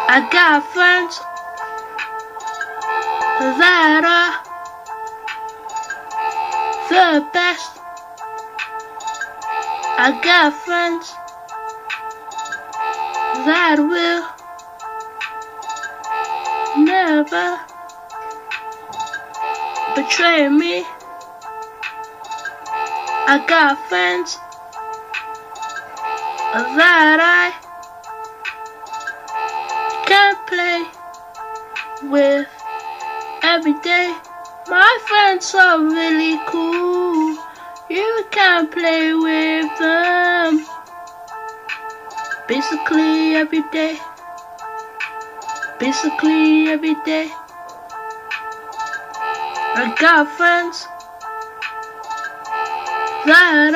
I got friends that are the best. I got friends that will never betray me. I got friends that I can play with every day. My friends are really cool. You can play with them basically every day. Basically every day. I got friends that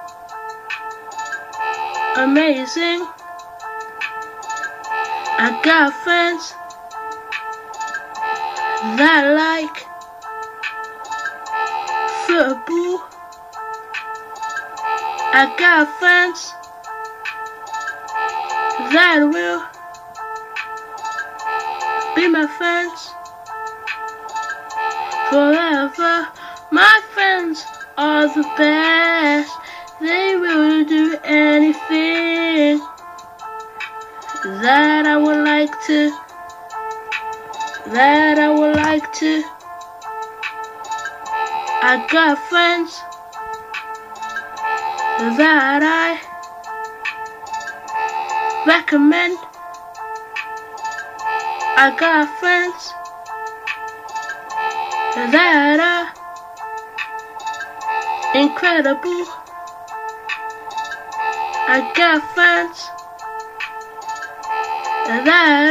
are amazing. I got friends that like football. I got friends that will be my friends forever. My friends are the best. They will do anything that I would like to. I got friends that I recommend. I got friends that are incredible. I got friends that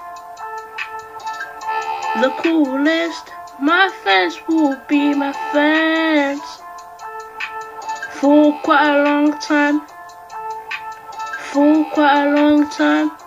are the coolest. My friends will be my friends for quite a long time.